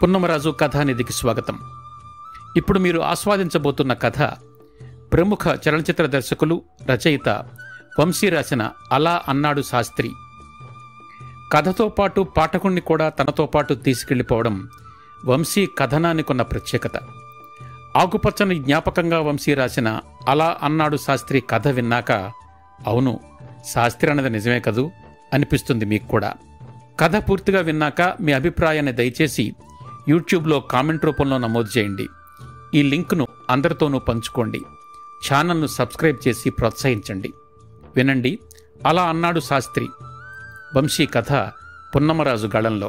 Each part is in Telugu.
పున్నమరాజు కథానిధికి స్వాగతం. ఇప్పుడు మీరు ఆస్వాదించబోతున్న కథ ప్రముఖ చలనచిత్ర దర్శకులు, రచయిత వంశీ రాసిన అలా అన్నాడు శాస్త్రి. కథతో పాటు పాఠకుణ్ణి కూడా తనతో పాటు తీసుకెళ్లిపోవడం వంశీ కథనానికున్న ప్రత్యేకత. ఆకుపచ్చని జ్ఞాపకంగా వంశీ రాసిన అలా అన్నాడు శాస్త్రి కథ విన్నాక అవును, శాస్త్రి అన్నది నిజమే కదూ అనిపిస్తుంది మీకు కూడా. కథ పూర్తిగా విన్నాక మీ అభిప్రాయాన్ని దయచేసి యూట్యూబ్లో కామెంట్ రూపంలో నమోదు చేయండి. ఈ లింక్ను అందరితోనూ పంచుకోండి. ఛానల్ను సబ్స్క్రైబ్ చేసి ప్రోత్సహించండి. వినండి అలా అన్నాడు శాస్త్రి, వంశీ కథ పున్నమరాజు గళంలో.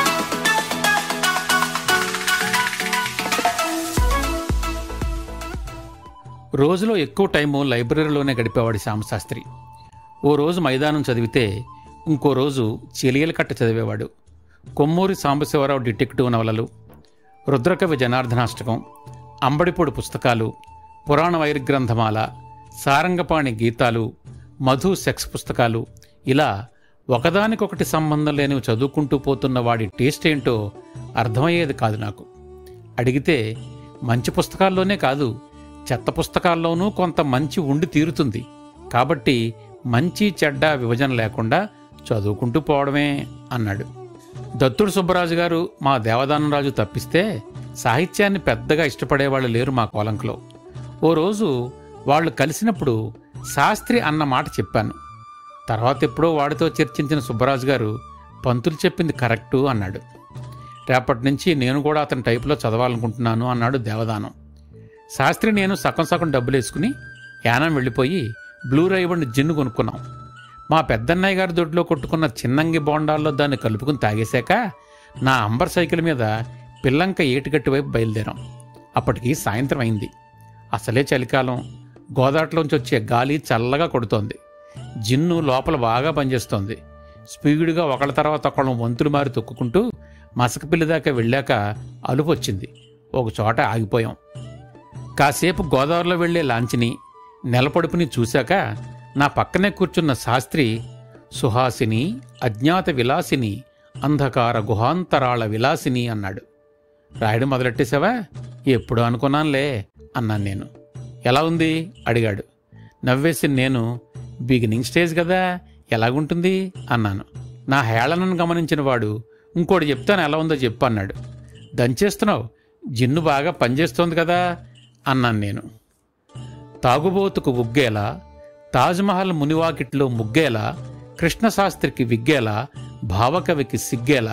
రోజులో ఎక్కువ టైము లైబ్రరీలోనే గడిపేవాడు శ్యామశాస్త్రి. ఓ రోజు మైదానం చదివితే ఇంకో రోజు చెలియలకట్ట చదివేవాడు. కొమ్మూరి సాంబశివరావు డిటెక్టివ్ నవలలు, రుద్రకవి జనార్దనాష్టకం, అంబడిపొడి పుస్తకాలు, పురాణ వైరగ్రంథమాల, సారంగపాణి గీతాలు, మధు సెక్స్ పుస్తకాలు, ఇలా ఒకదానికొకటి సంబంధం లేనివి చదువుకుంటూ పోతున్న వాడి టేస్ట్ ఏంటో అర్థమయ్యేది కాదు నాకు. అడిగితే మంచి పుస్తకాల్లోనే కాదు, చెత్త పుస్తకాల్లోనూ కొంత మంచి ఉండి తీరుతుంది, కాబట్టి మంచి చెడ్డ విభజన లేకుండా చదువుకుంటూ పోవడమే అన్నాడు. దత్తుడు సుబ్బరాజు గారు, మా దేవదానరాజు తప్పిస్తే సాహిత్యాన్ని పెద్దగా ఇష్టపడేవాళ్ళు లేరు మా కోలంకలో. ఓ రోజు వాళ్ళు కలిసినప్పుడు శాస్త్రి అన్న మాట చెప్పాను. తర్వాత ఎప్పుడో వాడితో చర్చించిన సుబ్బరాజు గారు పంతులు చెప్పింది కరెక్టు అన్నాడు. రేపటి నుంచి నేను కూడా అతని టైపులో చదవాలనుకుంటున్నాను అన్నాడు దేవదానం. శాస్త్రి నేను సగం సగం డబ్బులేసుకుని యానం వెళ్ళిపోయి బ్లూ రైబన్ జిన్ను కొనుక్కున్నాం. మా పెద్దన్నయ్య గారి దొడ్లో కొట్టుకున్న చిన్నంగి బోండాల్లో దాన్ని కలుపుకుని తాగేశాక నా అంబర్ సైకిల్ మీద పిల్లంక ఏటిగట్టు వైపు బయలుదేరాం. అప్పటికి సాయంత్రం అయింది. అసలే చలికాలం. గోదాట్లోంచి వచ్చే గాలి చల్లగా కొడుతోంది. జిన్ను లోపల బాగా పనిచేస్తోంది. స్పీడ్గా ఒకళ్ళ తర్వాత ఒకళ్ళ వంతులు మారి తొక్కుకుంటూ మసకపిల్లి దాకా వెళ్ళాక అలుపు వచ్చింది. ఒక చోట ఆగిపోయాం. కాసేపు గోదావరిలో వెళ్లే లాంచిని, నెలపొడుపుని చూశాక నా పక్కనే కూర్చున్న శాస్త్రి సుహాసిని, అజ్ఞాత విలాసిని, అంధకార గుహాంతరాళ విలాసిని అన్నాడు. రాయడం మొదలెట్టేశావా? ఎప్పుడు అనుకున్నానులే అన్నాను నేను. ఎలా ఉంది అడిగాడు. నవ్వేసి నేను, బిగినింగ్ స్టేజ్ కదా, ఎలాగుంటుంది అన్నాను. నా హేళనను గమనించిన వాడు, ఇంకోటి చెప్తాను ఎలా ఉందో చెప్పు అన్నాడు. దంచేస్తున్నావు, జిన్ను బాగా పనిచేస్తోంది కదా అన్నాను నేను. తాగుబోతుకు ఉగ్గేలా, తాజ్మహల్ మునివాకిట్లో ముగ్గేలా, కృష్ణశాస్త్రికి విగ్గేలా, భావకవికి సిగ్గేలా.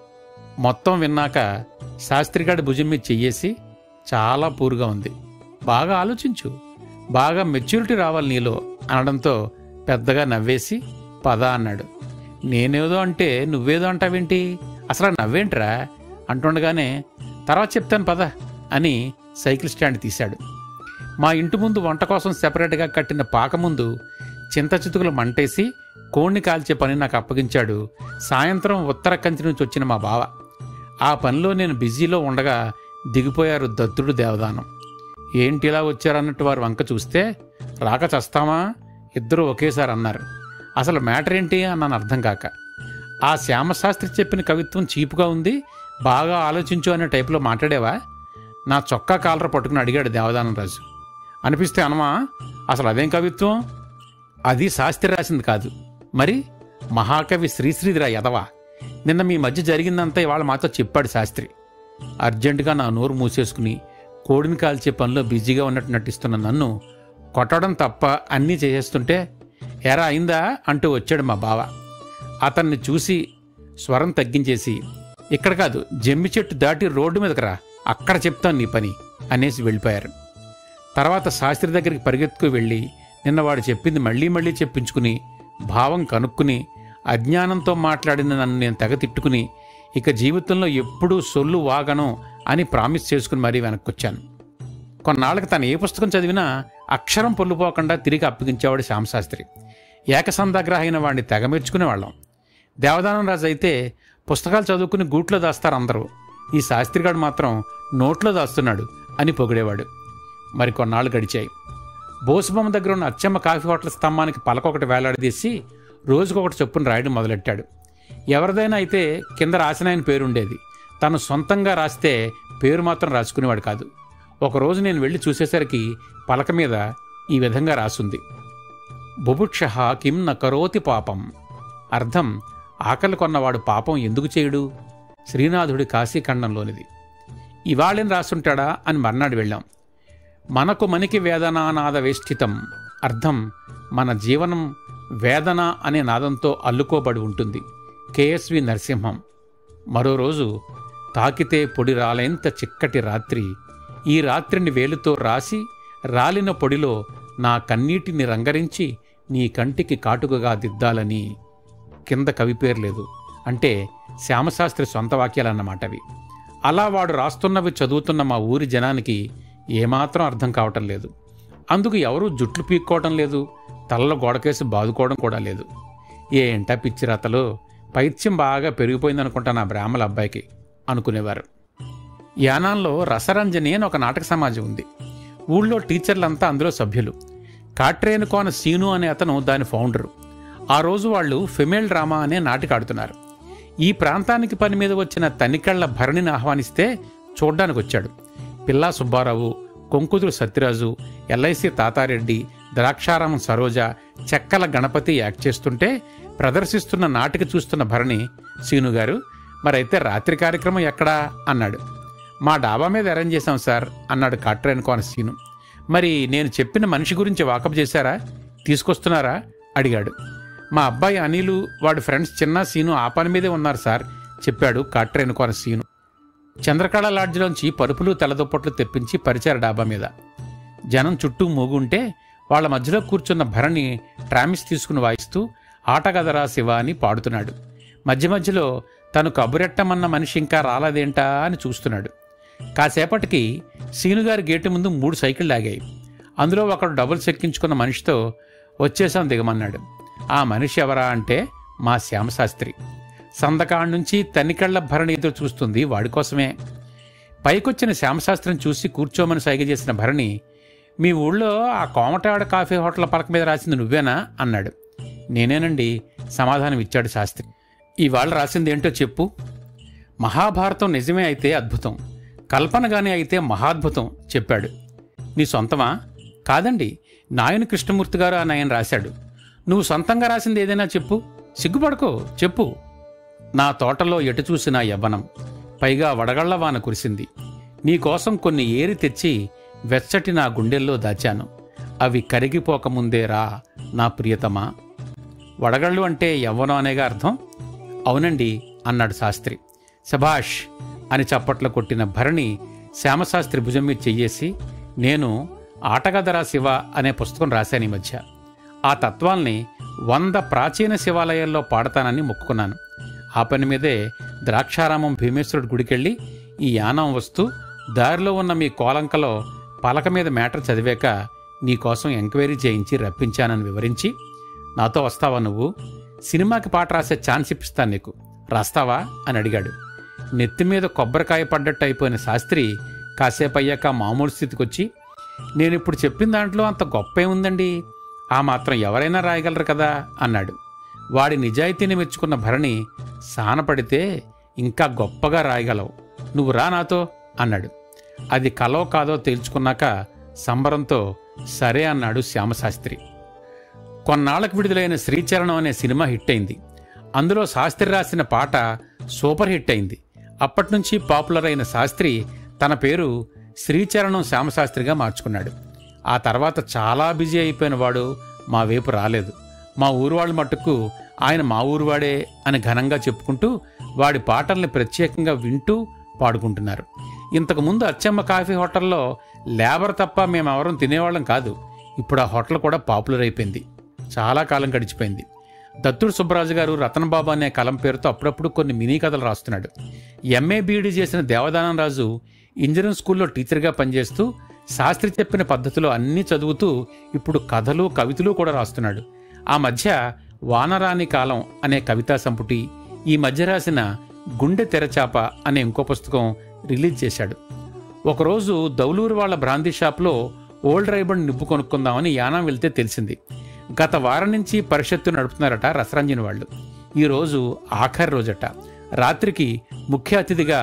మొత్తం విన్నాక శాస్త్రిగాడి భుజం మీద చెయ్యేసి, చాలా పూరుగా ఉంది, బాగా ఆలోచించు, బాగా మెచ్యూరిటీ రావాలి నీలో అనడంతో పెద్దగా నవ్వేసి పద అన్నాడు. నేనేదో అంటే నువ్వేదో అంటావేంటి, అసలు నవ్వేంట్రా అంటుండగానే తర్వాత చెప్తాను పద అని సైకిల్ స్టాండ్ తీశాడు. మా ఇంటి ముందు వంట కోసం సెపరేట్గా కట్టిన పాక ముందు చింత చితుకులు మంటేసి కోణ్ణి కాల్చే పని నాకు అప్పగించాడు సాయంత్రం ఉత్తర కంచి నుంచి వచ్చిన మా బావ. ఆ పనిలో నేను బిజీలో ఉండగా దిగిపోయారు దత్తుడు, దేవదానం. ఏంటి ఇలా వచ్చారన్నట్టు వారు వంక చూస్తే, రాక చస్తామా ఇద్దరూ ఒకేసారి అన్నారు. అసలు మ్యాటర్ ఏంటి అన్నాను అర్థం కాక. ఆ శ్యామశాస్త్రి చెప్పిన కవిత్వం చీపుగా ఉంది, బాగా ఆలోచించు అనే టైపులో మాట్లాడేవా? నా చొక్కా కాలర పట్టుకుని అడిగాడు దేవదానం రాజు. అనిపిస్తే అనమా, అసలు అదేం కవిత్వం? అది శాస్త్రి రాసింది కాదు మరి, మహాకవి శ్రీశ్రీదిరా ఎదవా. నిన్న మీ మధ్య జరిగిందంతా ఇవాళ మాతో చెప్పాడు శాస్త్రి. అర్జెంటుగా నా నోరు మూసేసుకుని కోడిని కాల్చే పనిలో బిజీగా ఉన్నట్టు నటిస్తున్న నన్ను కొట్టడం తప్ప అన్నీ చేసేస్తుంటే, ఎరా అయిందా అంటూ వచ్చాడు మా బావ. అతన్ని చూసి స్వరం తగ్గించేసి, ఇక్కడ కాదు, జమ్మి చెట్టు దాటి రోడ్డు మీదకి రా, అక్కడ చెప్తాను నీ పని అనేసి వెళ్ళిపోయారు. తర్వాత శాస్త్రి దగ్గరికి పరిగెత్తుకు వెళ్ళి నిన్న వాడు చెప్పింది మళ్ళీ మళ్ళీ చెప్పించుకుని భావం కనుక్కుని అజ్ఞానంతో మాట్లాడిన నన్ను నేను తెగ తిట్టుకుని ఇక జీవితంలో ఎప్పుడూ సొల్లు వాగను అని ప్రామిస్ చేసుకుని మరీ వెనక్కొచ్చాను. కొన్నాళ్ళకి తను ఏ పుస్తకం చదివినా అక్షరం పొల్లుపోకుండా తిరిగి అప్పగించేవాడు శ్యామశాస్త్రి. ఏకసంధాగ్రహ అయిన వాడిని తెగ మెచ్చుకునేవాళ్ళం. దేవదానం రాజు అయితే పుస్తకాలు చదువుకుని గూట్లో దాస్తారు అందరూ, ఈ శాస్త్రిగాడు మాత్రం నోట్లో దాస్తున్నాడు అని పొగిడేవాడు. మరి కొన్నాళ్ళు గడిచాయి. బోసుబొమ్మ దగ్గర ఉన్న అచ్చమ్మ కాఫీ హోటల్ స్తంభానికి పలకొకటి వేలాడదీసి రోజుకొకటి చొప్పున రాయడం మొదలెట్టాడు. ఎవరిదైనా అయితే కింద రాసిన ఆయన పేరుండేది, తను సొంతంగా రాస్తే పేరు మాత్రం రాసుకునేవాడు కాదు. ఒకరోజు నేను వెళ్ళి చూసేసరికి పలక మీద ఈ విధంగా రాసుంది: బుభుక్షః కిం న కరోతి పాపం. అర్థం: ఆకలి కొన్నవాడు పాపం ఎందుకు చేయుడు? శ్రీనాథుడి కాశీఖండంలోనిది. ఇవాళేం రాసుంటాడా అని మర్నాడు వెళ్ళాం. మనకు మనికి వేదనానాద వేష్టితం. అర్థం: మన జీవనం వేదన అనే నాదంతో అల్లుకోబడి ఉంటుంది. కేఎస్వి నరసింహం. మరో రోజు: తాకితే పొడి రాలేంత చిక్కటి రాత్రి, ఈ రాత్రిని వేలుతో రాసి రాలిన పొడిలో నా కన్నీటిని రంగరించి నీ కంటికి కాటుకగా దిద్దాలని. కింద కవి పేర్లేదు. అంటే శ్యామశాస్త్రి సొంత వాక్యాలన్నమాటవి. అలా వాడు రాస్తున్నవి చదువుతున్న మా ఊరి జనానికి ఏమాత్రం అర్థం కావటం లేదు. అందుకు ఎవరూ జుట్లు పీక్కోవటం లేదు, తలలో గోడకేసి బాదుకోవడం కూడా లేదు. ఏంటా పిచ్చి రాతలో, పైత్యం బాగా పెరిగిపోయిందనుకుంటా నా బ్రాహ్మల అబ్బాయికి అనుకునేవారు. యానాంలో రసరంజని అని ఒక నాటక సమాజం ఉంది. ఊళ్ళో టీచర్లంతా అందులో సభ్యులు. కాట్రేనుకోన సీను అనే అతను దాని ఫౌండరు. ఆ రోజు వాళ్ళు ఫిమేల్ డ్రామా అనే నాటిక ఆడుతున్నారు. ఈ ప్రాంతానికి పని మీద వచ్చిన తనికెళ్ల భరణిని ఆహ్వానిస్తే చూడ్డానికి వచ్చాడు. పిల్లా సుబ్బారావు, కొంకుదురు సత్యరాజు, ఎల్ఐసి తాతారెడ్డి, ద్రాక్షారామం సరోజ, చెక్కల గణపతి యాక్ట్ చేస్తుంటే ప్రదర్శిస్తున్న నాటిక చూస్తున్న భరణి, సీనుగారు మరైతే రాత్రి కార్యక్రమం ఎక్కడా అన్నాడు. మా డాబా మీద అరేంజ్ చేశాం సార్ అన్నాడు కాట్రేనుకోన సీను. మరి నేను చెప్పిన మనిషి గురించి వాకప్ చేశారా, తీసుకొస్తున్నారా అడిగాడు. మా అబ్బాయి అనిలు, వాడి ఫ్రెండ్స్ చిన్న సీను ఆ పని మీదే ఉన్నారు సార్ చెప్పాడు కాట్రేనుకోన సీను. చంద్రకళ లాడ్జిలోంచి పరుపులు తెల్లదుప్పట్లు తెప్పించి పరిచారు డాబా మీద. జనం చుట్టూ మూగుంటే వాళ్ల మధ్యలో కూర్చున్న భరణి ట్రామిస్ తీసుకుని వాయిస్తూ ఆటగదరా శివ అని పాడుతున్నాడు. మధ్య మధ్యలో తను కబురెట్టమన్న మనిషి ఇంకా రాలేదేంటా అని చూస్తున్నాడు. కాసేపటికి సీనుగారి గేటు ముందు 3 సైకిళ్ళు ఆగాయి. అందులో ఒకడు డబుల్స్ ఎక్కించుకున్న మనిషితో వచ్చేసాం దిగమన్నాడు. ఆ మనిషి ఎవరా అంటే మా శ్యామశాస్త్రి. సందకాడ నుంచి తనికెళ్ల భరణి ఎదురు చూస్తుంది వాడి కోసమే. పైకొచ్చిన శ్యామశాస్త్రిని చూసి కూర్చోమని సైగ చేసిన భరణి, మీ ఊళ్ళో ఆ కోమటాడ కాఫీ హోటల్ పలక మీద రాసింది నువ్వేనా అన్నాడు. నేనేనండి సమాధానం ఇచ్చాడు శాస్త్రి. ఇవాళ రాసింది ఏంటో చెప్పు. మహాభారతం నిజమే అయితే అద్భుతం, కల్పనగానే అయితే మహాద్భుతం చెప్పాడు. నీ సొంతమా? కాదండి, నాయని కృష్ణమూర్తి గారు ఆ నాయన రాశాడు. నువ్వు సొంతంగా రాసింది ఏదైనా చెప్పు, సిగ్గుపడుకో చెప్పు. నా తోటలో ఎటు చూసినా యవ్వనం, పైగా వడగళ్లవాన కురిసింది. నీకోసం కొన్ని ఏరి తెచ్చి వెచ్చటి నా గుండెల్లో దాచాను, అవి కరిగిపోకముందే రా నా ప్రియతమా. వడగళ్ళు అంటే యవ్వనం అనేగా అర్థం? అవునండి అన్నాడు శాస్త్రి. శభాష్ అని చప్పట్లు కొట్టిన భరణి శ్యామశాస్త్రి భుజం మీద చెయ్యేసి, నేను ఆటగదరా శివ అనే పుస్తకం రాశాను ఈ మధ్య. ఆ తత్వాల్ని 100 ప్రాచీన శివాలయాల్లో పాడతానని మొక్కుకున్నాను. ఆ పని మీదే ద్రాక్షారామం భీమేశ్వరుడి గుడికెళ్ళి ఈ యానం వస్తూ దారిలో ఉన్న మీ కోలంకలో పలక మీద మ్యాటర్ చదివాక నీకోసం ఎంక్వైరీ చేయించి రప్పించానని వివరించి, నాతో వస్తావా నువ్వు? సినిమాకి పాట రాసే ఛాన్స్ ఇప్పిస్తాను నీకు, రాస్తావా అని అడిగాడు. నెత్తిమీద కొబ్బరికాయ పడ్డట్టు అయిపోయిన శాస్త్రి కాసేపు అయ్యాక మామూలు స్థితికొచ్చి, నేనిప్పుడు చెప్పిన దాంట్లో అంత గొప్ప ఏముందండి, ఆ మాత్రం ఎవరైనా రాయగలరు కదా అన్నాడు. వాడి నిజాయితీని మెచ్చుకున్న భరణి, సానపడితే ఇంకా గొప్పగా రాయగలవు, నువ్వు రా నాతో అన్నాడు. అది కలో కాదో తేల్చుకున్నాక సంబరంతో సరే అన్నాడు శ్యామశాస్త్రి. కొన్నాళ్లకు విడుదలైన శ్రీచరణం అనే సినిమా హిట్ అయింది. అందులో శాస్త్రి రాసిన పాట సూపర్ హిట్ అయింది. అప్పట్నుంచి పాపులర్ అయిన శాస్త్రి తన పేరు శ్రీచరణం శ్యామశాస్త్రిగా మార్చుకున్నాడు. ఆ తర్వాత చాలా బిజీ అయిపోయిన వాడు మా వైపు రాలేదు. మా ఊరువాళ్ళు మట్టుకు ఆయన మా ఊరువాడే అని ఘనంగా చెప్పుకుంటూ వాడి పాటల్ని ప్రత్యేకంగా వింటూ పాడుకుంటున్నారు. ఇంతకుముందు అచ్చమ్మ కాఫీ హోటల్లో లేబర్ తప్ప మేమెవరం తినేవాళ్ళం కాదు. ఇప్పుడు ఆ హోటల్ కూడా పాపులర్ అయిపోయింది. చాలా కాలం గడిచిపోయింది. దత్తుడు సుబ్బరాజు గారు రతనబాబు అనే కలం పేరుతో అప్పుడప్పుడు కొన్ని మినీ కథలు రాస్తున్నాడు. ఎంఏ బీఈడీ చేసిన దేవదానం రాజు ఇంజనీరింగ్ స్కూల్లో టీచర్గా పనిచేస్తూ శాస్త్రి చెప్పిన పద్ధతిలో అన్నీ చదువుతూ ఇప్పుడు కథలు కవితలు కూడా రాస్తున్నాడు. ఆ మధ్య వానరాని కాలం అనే కవితా సంపుటి, ఈ మధ్య రాసిన గుండె తెరచాప అనే ఇంకో పుస్తకం రిలీజ్ చేశాడు. ఒకరోజు దౌలూరు వాళ్ల బ్రాందీ షాప్లో ఓల్డ్ రైబన్ నిప్పు కొనుక్కుందామని యానం వెళ్తే తెలిసింది. గత వారం నుంచి పరిషత్తు నడుపుతున్నారట రసరంజని వాళ్ళు. ఈరోజు ఆఖరి రోజట. రాత్రికి ముఖ్య అతిథిగా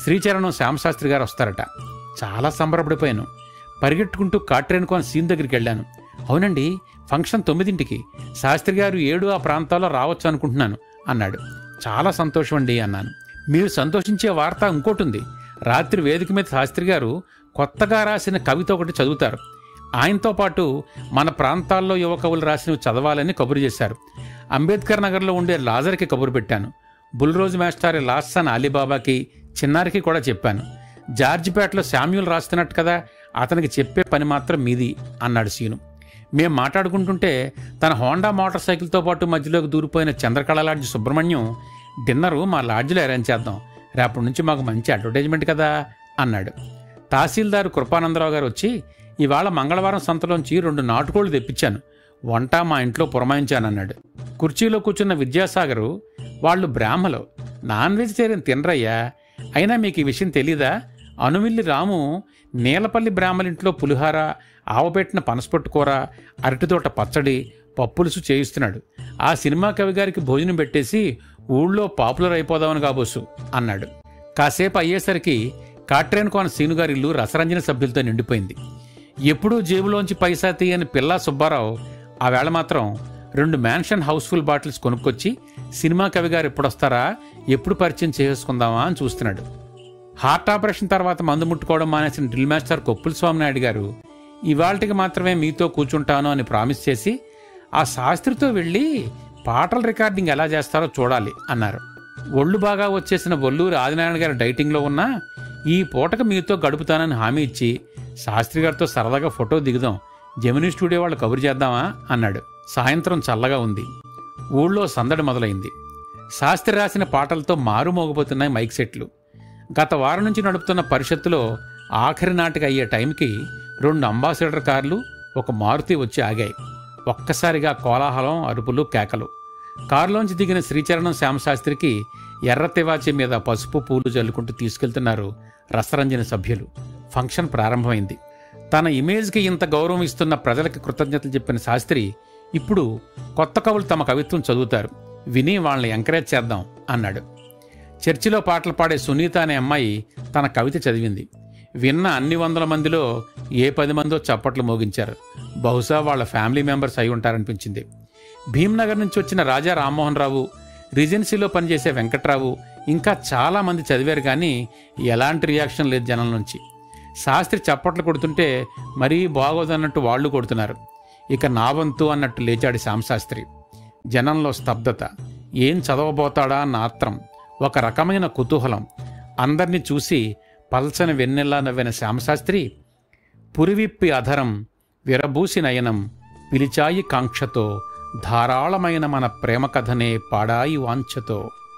శ్రీచరణం శ్యామశాస్త్రి గారు వస్తారట. చాలా సంబరపడిపోయాను. పరిగెట్టుకుంటూ కాట్రేనుకోని సీన్ దగ్గరికి వెళ్ళాను. అవునండి, ఫంక్షన్ 9ంటికి, శాస్త్రి గారు 7 ఆ ప్రాంతాల్లో రావచ్చు అనుకుంటున్నాను అన్నాడు. చాలా సంతోషం అండి అన్నాను. మీరు సంతోషించే వార్త ఇంకోటి ఉంది. రాత్రి వేదిక మీద శాస్త్రి గారు కొత్తగా రాసిన కవిత ఒకటి చదువుతారు. ఆయనతో పాటు మన ప్రాంతాల్లో యువ కవులు రాసినవి చదవాలని కబురు చేశారు. అంబేద్కర్ నగర్లో ఉండే లాజర్కి కబురు పెట్టాను. బుల్రోజు మేస్టారి లాస్సన్ అలీబాబాకి, చిన్నారికి కూడా చెప్పాను. జార్జిపేటలో శామ్యూల్ రాస్తున్నట్టు కదా, అతనికి చెప్పే పని మాత్రం మీది అన్నాడు సీను. మేం మాట్లాడుకుంటుంటే తన హోండా మోటార్ సైకిల్తో పాటు మధ్యలోకి దూరిపోయిన చంద్రకళ లాడ్జి సుబ్రహ్మణ్యం, డిన్నరు మా లాడ్జిలో అరేంజ్ చేద్దాం, రేపటి నుంచి మాకు మంచి అడ్వర్టైజ్మెంట్ కదా అన్నాడు. తహసీల్దారు కృపానందరావు గారు వచ్చి, ఇవాళ మంగళవారం సంతలోంచి 2 నాటుకోళ్లు తెప్పించాను, వంట మా ఇంట్లో పురమాయించానన్నాడు. కుర్చీలో కూర్చున్న విద్యాసాగరు, వాళ్ళు బ్రాహ్మలు, నాన్ వెజిటేరియన్ తినరయ్యా, అయినా మీకు ఈ విషయం తెలీదా? అనుమిల్లి రాము నీలపల్లి బ్రాహ్మలింట్లో పులిహార, ఆవపెట్టిన పనసపొట్టు కూర, అరటితోట పచ్చడి, పప్పులుసు చేయిస్తున్నాడు. ఆ సినిమా కవి గారికి భోజనం పెట్టేసి ఊళ్ళో పాపులర్ అయిపోదామని కాబోసు అన్నాడు. కాసేపు అయ్యేసరికి కాట్రేనుకోన సీనుగారి ఇల్లు రసరంజన సభ్యులతో నిండిపోయింది. ఎప్పుడూ జేబులోంచి పైసా తీయని పిల్లా సుబ్బారావు ఆ వేళ మాత్రం 2 మ్యాన్షన్ హౌస్ఫుల్ బాటిల్స్ కొనుక్కొచ్చి, సినిమా కవి గారు ఎప్పుడొస్తారా, ఎప్పుడు పరిచయం చేసుకుందామా అని చూస్తున్నాడు. హార్ట్ ఆపరేషన్ తర్వాత మందు ముట్టుకోవడం మానేసిన డ్రిల్ మాస్టర్ కొప్పుల స్వామినాయుడు గారు, ఇవాళకి మాత్రమే మీతో కూర్చుంటాను అని ప్రామిస్ చేసి, ఆ శాస్త్రితో వెళ్ళి పాటల రికార్డింగ్ ఎలా చేస్తారో చూడాలి అన్నారు. ఒళ్ళు బాగా వచ్చేసిన ఒల్లూరి ఆదినారాయణ గారి డైటింగ్లో ఉన్నా ఈ పూటకు మీతో గడుపుతానని హామీ ఇచ్చి, శాస్త్రి గారితో సరదాగా ఫోటో దిగుదాం, జెమినీ స్టూడియో వాళ్ళు కబురు చేద్దామా అన్నాడు. సాయంత్రం చల్లగా ఉంది. ఊళ్ళో సందడి మొదలైంది. శాస్త్రి రాసిన పాటలతో మారుమోగిపోతున్నాయి మైక్ సెట్లు. గత వారం నుంచి నడుపుతున్న పరిషత్తులో ఆఖరి నాటికి అయ్యే టైంకి 2 అంబాసిడర్ కార్లు, 1 మారుతి వచ్చి ఆగాయి. ఒక్కసారిగా కోలాహలం, అరుపులు, కేకలు. కారులోంచి దిగిన శ్రీచరణం శ్యామశాస్త్రికి ఎర్ర తివాచి మీద పసుపు పూలు జల్లుకుంటూ తీసుకెళ్తున్నారు రసరంజన సభ్యులు. ఫంక్షన్ ప్రారంభమైంది. తన ఇమేజ్కి ఇంత గౌరవం ఇస్తున్న ప్రజలకి కృతజ్ఞతలు చెప్పిన శాస్త్రి, ఇప్పుడు కొత్త కవులు తమ కవిత్వం చదువుతారు, విని వాళ్ళని ఎంకరేజ్ చేద్దాం అన్నాడు. చర్చిలో పాటలు పాడే సునీత అనే అమ్మాయి తన కవిత చదివింది. విన్న అన్ని 100 మందిలో ఏ 10 మందో చప్పట్లు మోగించారు. బహుశా వాళ్ళ ఫ్యామిలీ మెంబర్స్ అయి ఉంటారనిపించింది. భీమ్నగర్ నుంచి వచ్చిన రాజా రామ్మోహన్ రావు, రీజెన్సీలో పనిచేసే వెంకట్రావు, ఇంకా చాలామంది చదివారు, కానీ ఎలాంటి రియాక్షన్ లేదు జనం నుంచి. శాస్త్రి చప్పట్లు కొడుతుంటే మరీ బాగోదన్నట్టు వాళ్ళు కొడుతున్నారు. ఇక నా వంతు అన్నట్టు లేచాడు శ్యామశాస్త్రి. జనంలో స్తబ్దత. ఏం చదవబోతాడా అన్న ఆత్రం, ఒక రకమైన కుతూహలం. అందర్నీ చూసి పల్చని వెన్నెల్లా నవ్విన శ్యామశాస్త్రి, పురివిప్పి అధరం, విరబూసి నయనం, పిలిచాయి కాంక్షతో, ధారాళమైన మన ప్రేమ కథనే పాడాయి వాంఛతో.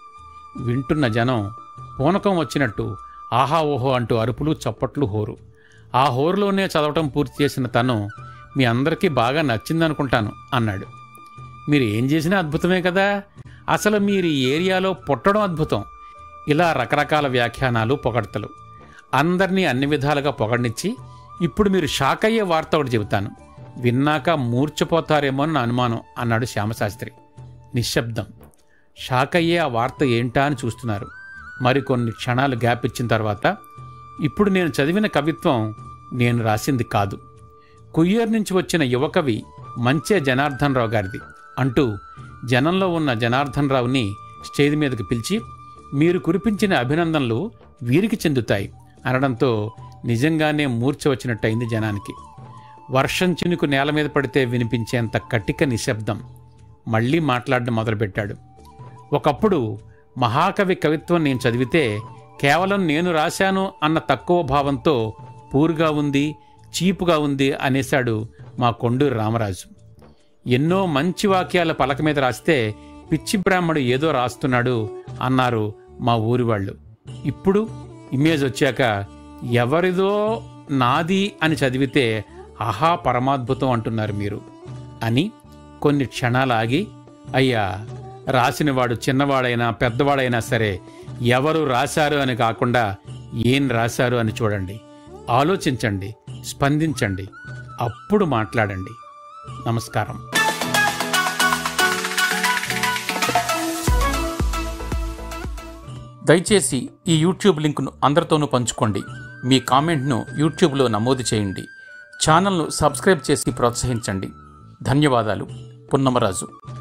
వింటున్న జనం పూనకం వచ్చినట్టు ఆహా ఓహో అంటూ అరుపులు, చప్పట్లు, హోరు. ఆ హోరులోనే చదవటం పూర్తి చేసిన తను, మీ అందరికీ బాగా నచ్చిందనుకుంటాను అన్నాడు. మీరు ఏం చేసినా అద్భుతమే కదా, అసలు మీరు ఈ ఏరియాలో పుట్టడం అద్భుతం. ఇలా రకరకాల వ్యాఖ్యానాలు, పొగడ్తలు. అందరినీ అన్ని విధాలుగా పొగడ్నిచ్చి, ఇప్పుడు మీరు షాక్ అయ్యే వార్త ఒకటి చెబుతాను, విన్నాక మూర్ఛపోతారేమో అని నా అనుమానం అన్నాడు శ్యామశాస్త్రి. నిశ్శబ్దం. షాక్ అయ్యే ఆ వార్త ఏంటా అని చూస్తున్నారు. మరికొన్ని క్షణాలు గ్యాప్ ఇచ్చిన తర్వాత, ఇప్పుడు నేను చదివిన కవిత్వం నేను రాసింది కాదు, కుయ్యూరు నుంచి వచ్చిన యువకవి మంచే జనార్దన్ రావు గారిది అంటూ జనంలో ఉన్న జనార్దన్ రావుని స్టేజ్ మీదకి పిలిచి, మీరు కురిపించిన అభినందనలు వీరికి చెందుతాయి అనడంతో నిజంగానే మూర్ఛ వచ్చినట్టయింది జనానికి. వర్షం చినుకు నేల మీద పడితే వినిపించేంత కటిక నిశ్శబ్దం. మళ్లీ మాట్లాడడం మొదలుపెట్టాడు. ఒకప్పుడు మహాకవి కవిత్వం నేను చదివితే కేవలం నేను రాశాను అన్న తక్కువ భావంతో పూరుగా ఉంది, చీపుగా ఉంది అనేశాడు మా కొండూరు రామరాజు. ఎన్నో మంచి వాక్యాల పలక మీద రాస్తే పిచ్చి బ్రాహ్మడు ఏదో రాస్తున్నాడు అన్నారు మా ఊరి వాళ్ళు. ఇప్పుడు ఇమేజ్ వచ్చాక ఎవరిదో నాది అని చదివితే ఆహా పరమాద్భుతం అంటున్నారు మీరు అని కొన్ని క్షణాలు ఆగి, అయ్యా, రాసినవాడు చిన్నవాడైనా పెద్దవాడైనా సరే ఎవరు రాశారు అని కాకుండా ఏం రాశారు అని చూడండి, ఆలోచించండి, స్పందించండి, అప్పుడు మాట్లాడండి. నమస్కారం. దయచేసి ఈ యూట్యూబ్ లింక్ను అందరితోనూ పంచుకోండి. మీ కామెంట్ను యూట్యూబ్లో నమోదు చేయండి. ఛానల్ను సబ్స్క్రైబ్ చేసి ప్రోత్సహించండి. ధన్యవాదాలు. పున్నమరాజు.